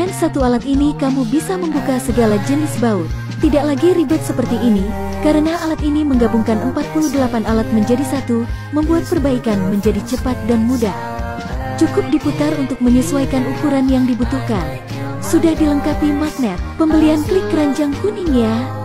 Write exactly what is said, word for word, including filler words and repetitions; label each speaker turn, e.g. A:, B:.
A: Dengan satu alat ini kamu bisa membuka segala jenis baut. Tidak lagi ribet seperti ini, karena alat ini menggabungkan empat puluh delapan alat menjadi satu, membuat perbaikan menjadi cepat dan mudah. Cukup diputar untuk menyesuaikan ukuran yang dibutuhkan. Sudah dilengkapi magnet. Pembelian klik keranjang kuning ya.